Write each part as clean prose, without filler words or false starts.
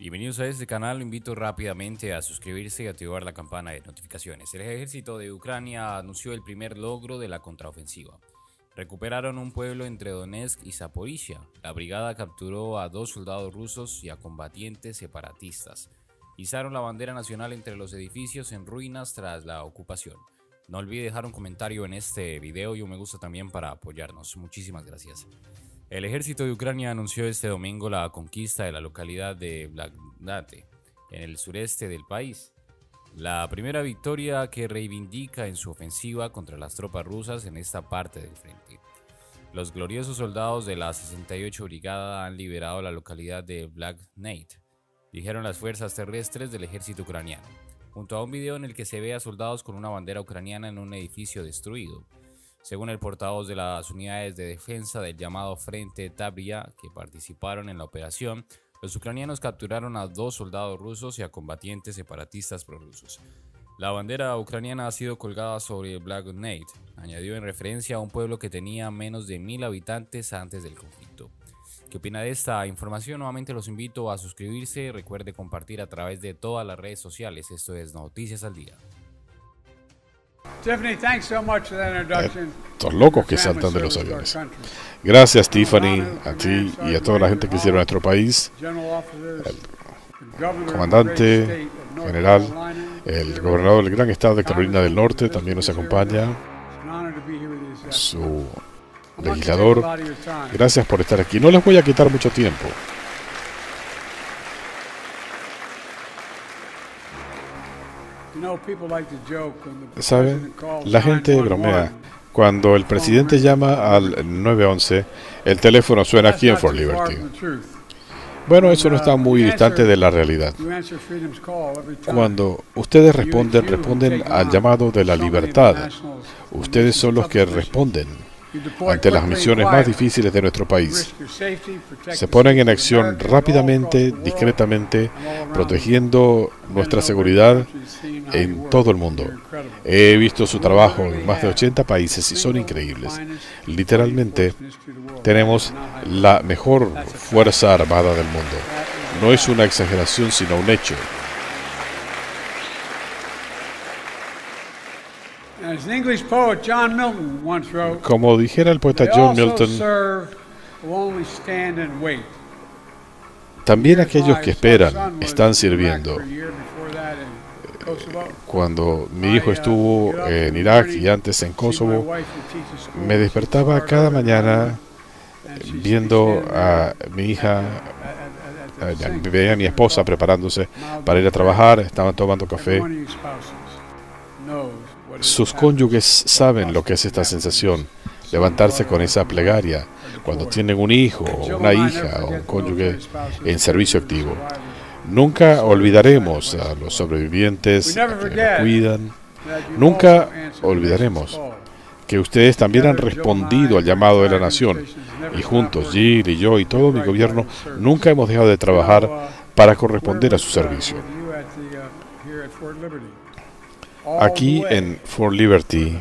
Bienvenidos a este canal, lo invito rápidamente a suscribirse y activar la campana de notificaciones. El ejército de Ucrania anunció el primer logro de la contraofensiva. Recuperaron un pueblo entre Donetsk y Zaporizhia. La brigada capturó a 2 soldados rusos y a combatientes separatistas. Izaron la bandera nacional entre los edificios en ruinas tras la ocupación. No olvide dejar un comentario en este video y un me gusta también para apoyarnos. Muchísimas gracias. El ejército de Ucrania anunció este domingo la conquista de la localidad de Blagodate, en el sureste del país. La primera victoria que reivindica en su ofensiva contra las tropas rusas en esta parte del frente. Los gloriosos soldados de la 68 Brigada han liberado la localidad de Blagodate, dijeron las fuerzas terrestres del ejército ucraniano, junto a un video en el que se ve a soldados con una bandera ucraniana en un edificio destruido. Según el portavoz de las unidades de defensa del llamado Frente Tavria que participaron en la operación, los ucranianos capturaron a 2 soldados rusos y a combatientes separatistas prorrusos. La bandera ucraniana ha sido colgada sobre Blagodate, añadió en referencia a un pueblo que tenía menos de 1000 habitantes antes del conflicto. ¿Qué opina de esta información? Nuevamente los invito a suscribirse, recuerde compartir a través de todas las redes sociales. Esto es Noticias al Día. Tiffany, thanks so much for that introduction. Estos locos que saltan de los aviones. Gracias, Tiffany, a ti y a toda la gente que hicieron nuestro país. El comandante general, el gobernador del gran estado de Carolina del Norte también nos acompaña. Su legislador, gracias por estar aquí. No les voy a quitar mucho tiempo. ¿Saben? La gente bromea. Cuando el presidente llama al 911, el teléfono suena aquí en Fort Liberty. Bueno, eso no está muy distante de la realidad. Cuando ustedes responden al llamado de la libertad, ustedes son los que responden ante las misiones más difíciles de nuestro país. Se ponen en acción rápidamente, discretamente, protegiendo nuestra seguridad en todo el mundo. He visto su trabajo en más de 80 países y son increíbles. Literalmente, tenemos la mejor fuerza armada del mundo. No es una exageración, sino un hecho. Como dijera el poeta John Milton, también aquellos que esperan están sirviendo. Cuando mi hijo estuvo en Irak y antes en Kosovo, me despertaba cada mañana viendo a mi hija, veía a mi esposa preparándose para ir a trabajar, estaban tomando café. Sus cónyuges saben lo que es esta sensación, levantarse con esa plegaria cuando tienen un hijo, o una hija, o un cónyuge en servicio activo. Nunca olvidaremos a los sobrevivientes, a quienes nos cuidan. Nunca olvidaremos que ustedes también han respondido al llamado de la nación. Y juntos, Jill y yo y todo mi gobierno, nunca hemos dejado de trabajar para corresponder a su servicio. Aquí en Fort Liberty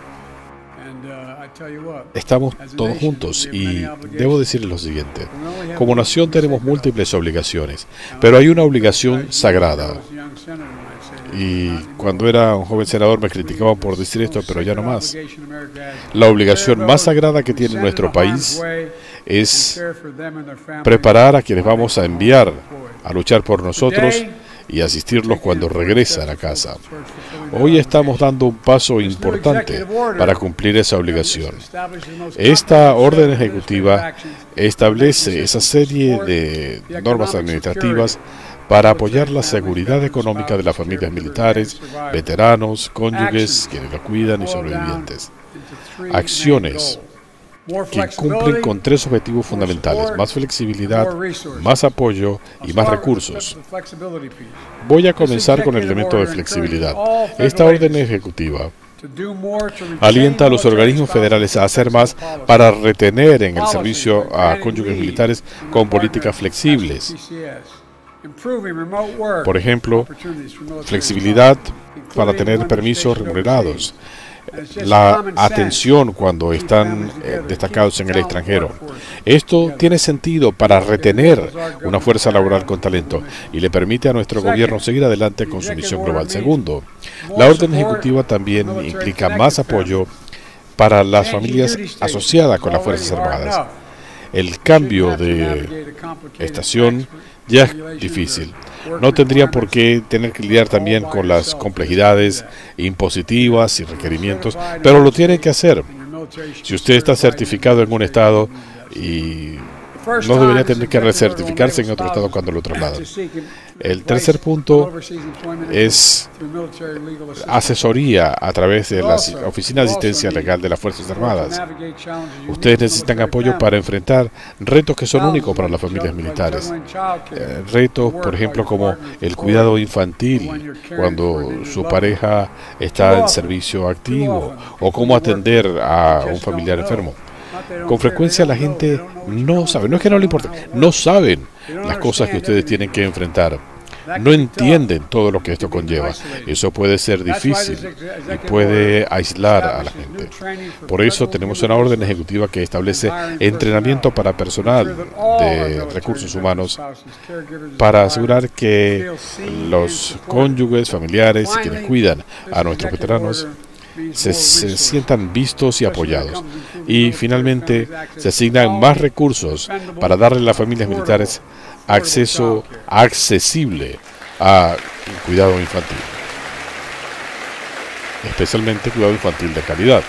estamos todos juntos y debo decirles lo siguiente. Como nación tenemos múltiples obligaciones, pero hay una obligación sagrada. Y cuando era un joven senador me criticaban por decir esto, pero ya no más. La obligación más sagrada que tiene nuestro país es preparar a quienes vamos a enviar a luchar por nosotros y asistirlos cuando regresan a casa. Hoy estamos dando un paso importante para cumplir esa obligación. Esta orden ejecutiva establece esa serie de normas administrativas para apoyar la seguridad económica de las familias militares, veteranos, cónyuges, quienes lo cuidan y sobrevivientes. Acciones que cumplen con 3 objetivos fundamentales: más flexibilidad, más apoyo y más recursos. Voy a comenzar con el elemento de flexibilidad. Esta orden ejecutiva alienta a los organismos federales a hacer más para retener en el servicio a cónyuges militares con políticas flexibles. Por ejemplo, flexibilidad para tener permisos remunerados, la atención cuando están destacados en el extranjero. Esto tiene sentido para retener una fuerza laboral con talento y le permite a nuestro gobierno seguir adelante con su misión global. Segundo, la orden ejecutiva también implica más apoyo para las familias asociadas con las Fuerzas Armadas. El cambio de estación ya es difícil. No tendrían por qué tener que lidiar también con las complejidades impositivas y requerimientos, pero lo tienen que hacer. Si usted está certificado en un estado y no debería tener que recertificarse en otro estado cuando lo trasladan. El tercer punto es asesoría a través de la Oficina de Asistencia Legal de las Fuerzas Armadas. Ustedes necesitan apoyo para enfrentar retos que son únicos para las familias militares. Retos, por ejemplo, como el cuidado infantil cuando su pareja está en servicio activo, o cómo atender a un familiar enfermo. Con frecuencia la gente no sabe, no es que no le importe, no saben las cosas que ustedes tienen que enfrentar. No entienden todo lo que esto conlleva. Eso puede ser difícil y puede aislar a la gente. Por eso tenemos una orden ejecutiva que establece entrenamiento para personal de recursos humanos para asegurar que los cónyuges, familiares y quienes cuidan a nuestros veteranos se sientan vistos y apoyados. Y finalmente se asignan más recursos para darle a las familias militares acceso accesible a cuidado infantil, especialmente cuidado infantil de calidad.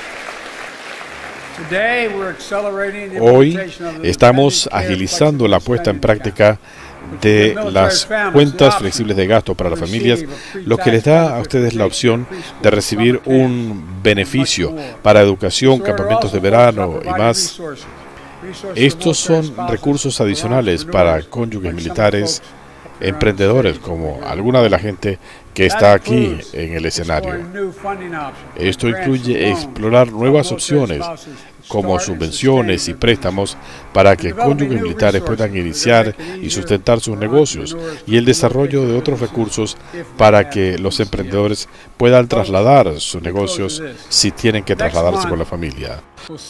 Hoy estamos agilizando la puesta en práctica de las cuentas flexibles de gasto para las familias, lo que les da a ustedes la opción de recibir un beneficio para educación, campamentos de verano y más. Estos son recursos adicionales para cónyuges militares, emprendedores, como alguna de la gente que está aquí en el escenario. Esto incluye explorar nuevas opciones, como subvenciones y préstamos para que cónyuges militares puedan iniciar y sustentar sus negocios, y el desarrollo de otros recursos para que los emprendedores puedan trasladar sus negocios si tienen que trasladarse con la familia.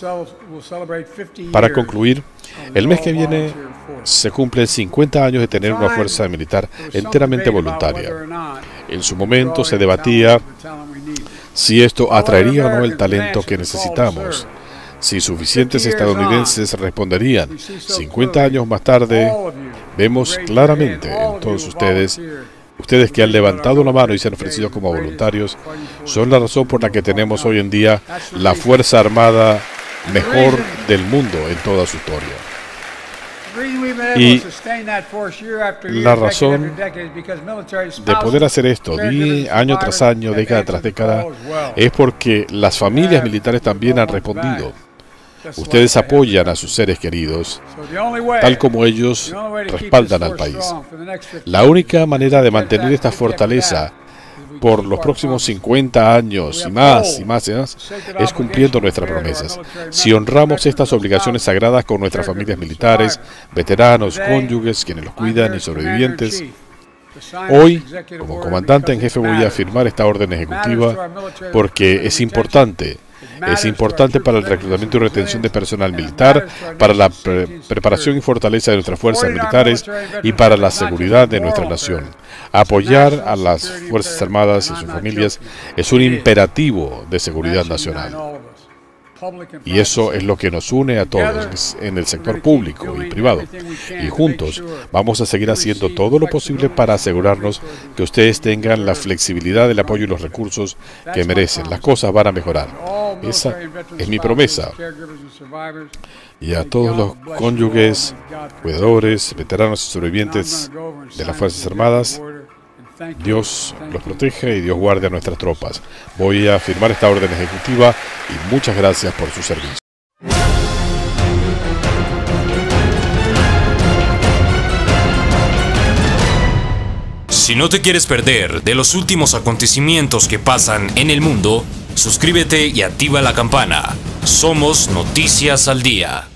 Para concluir, el mes que viene se cumplen 50 años de tener una fuerza militar enteramente voluntaria. En su momento se debatía si esto atraería o no el talento que necesitamos, si suficientes estadounidenses responderían. 50 años más tarde, vemos claramente en todos ustedes que han levantado la mano y se han ofrecido como voluntarios, son la razón por la que tenemos hoy en día la Fuerza Armada mejor del mundo en toda su historia. Y la razón de poder hacer esto año tras año, década tras década, es porque las familias militares también han respondido. Ustedes apoyan a sus seres queridos, tal como ellos respaldan al país. La única manera de mantener esta fortaleza por los próximos 50 años y más es cumpliendo nuestras promesas. Si honramos estas obligaciones sagradas con nuestras familias militares, veteranos, cónyuges, quienes los cuidan y sobrevivientes, hoy, como comandante en jefe, voy a firmar esta orden ejecutiva porque es importante. Es importante para el reclutamiento y retención de personal militar, para la preparación y fortaleza de nuestras fuerzas militares y para la seguridad de nuestra nación. Apoyar a las Fuerzas Armadas y sus familias es un imperativo de seguridad nacional. Y eso es lo que nos une a todos en el sector público y privado. Y juntos vamos a seguir haciendo todo lo posible para asegurarnos que ustedes tengan la flexibilidad, el apoyo y los recursos que merecen. Las cosas van a mejorar. Esa es mi promesa. Y a todos los cónyuges, cuidadores, veteranos y sobrevivientes de las Fuerzas Armadas, Dios los proteja y Dios guarde a nuestras tropas. Voy a firmar esta orden ejecutiva y muchas gracias por su servicio. Si no te quieres perder de los últimos acontecimientos que pasan en el mundo, suscríbete y activa la campana. Somos Noticias al Día.